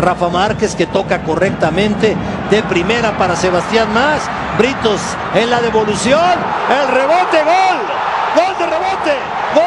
Rafa Márquez, que toca correctamente de primera para Sebastián Mas. Britos en la devolución, el rebote, gol, gol de rebote, gol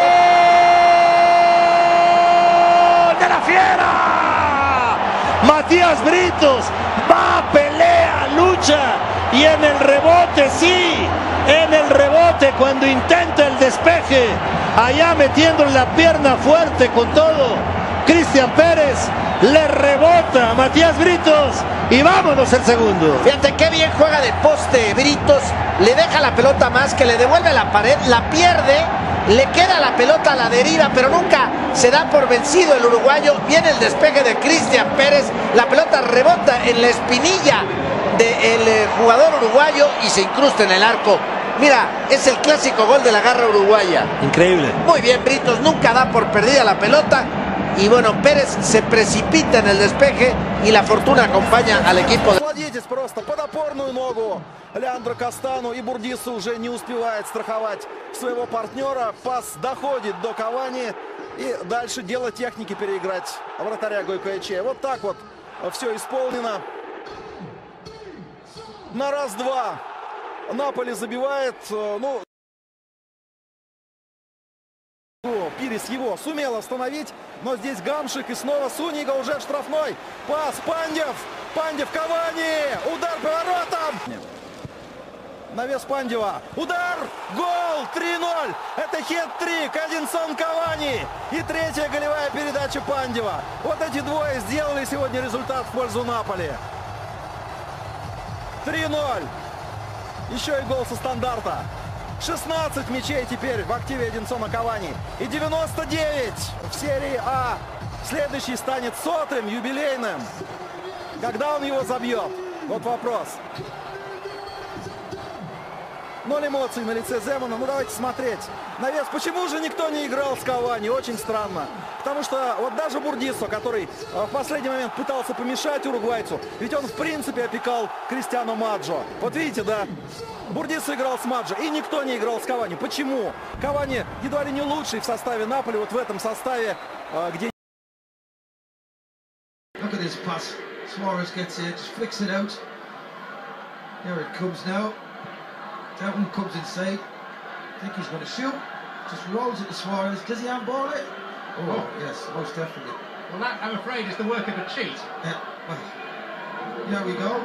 de la fiera. Matías Britos va, pelea, lucha y en el rebote, sí, en el rebote cuando intenta el despeje, allá metiéndole la pierna fuerte con todo, Cristian Pérez le rebota a Matías Britos y vámonos el segundo. Fíjate qué bien juega de poste Britos, le deja la pelota Más, que le devuelve la pared, la pierde, le queda la pelota a la deriva, pero nunca se da por vencido el uruguayo. Viene el despeje de Cristian Pérez, la pelota rebota en la espinilla del jugador uruguayo y se incrusta en el arco. Mira, es el clásico gol de la garra uruguaya. Increíble. Muy bien, Britos nunca da por perdida la pelota. Y bueno, Pérez se precipita en el despeje y la fortuna acompaña al equipo. Насладитесь просто под опорную ногу Леандро Кастану, и Бурдису уже не успевает страховать своего партнера. Пас доходит до Кавани и дальше дело техники переиграть вратаря Гойкоэче. Вот так вот все исполнено. На раз-два Наполи забивает. Ну, Пирис его сумел остановить, но здесь Гамшик и снова Сунига уже в штрафной. Пас, Пандев, Пандев, Кавани, удар по воротам. Навес Пандева, удар, гол, 3-0. Это хет-трик, Эдинсон Кавани и третья голевая передача Пандева. Вот эти двое сделали сегодня результат в пользу Наполи. 3-0. Еще и гол со стандарта. 16 мячей теперь в активе Эдинсона Кавани. И 99 в серии А. Следующий станет 100-м, юбилейным. Когда он его забьет? Вот вопрос. 0 эмоций на лице Земана. Ну давайте смотреть. Навес. Почему же никто не играл с Кавани? Очень странно. Потому что вот даже Бурдисо, который в последний момент пытался помешать уругвайцу, ведь он в принципе опекал Кристиано Маджо. Вот видите, да? Бурдисо играл с Маджо, и никто не играл с Кавани. Почему? Кавани едва ли не лучший в составе Наполи, вот в этом составе, где... Look at this pass. Suarez gets it, just flicks it out. Here it comes now. Devon comes inside. I think he's going to shoot. Just rolls it to Suarez. Does he handball it? Oh, yes, most definitely. Well, that, I'm afraid, is the work of a cheat. Yeah, well, here we go.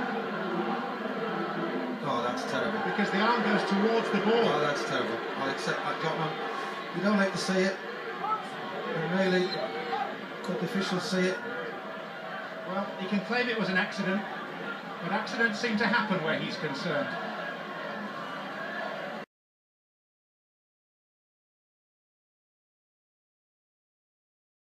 Oh, that's terrible. Because the arm goes towards the ball. Oh, that's terrible. I'll accept that, Gottman. You don't like to see it. And really, could the officials see it? Well, he can claim it was an accident, but accidents seem to happen where he's concerned.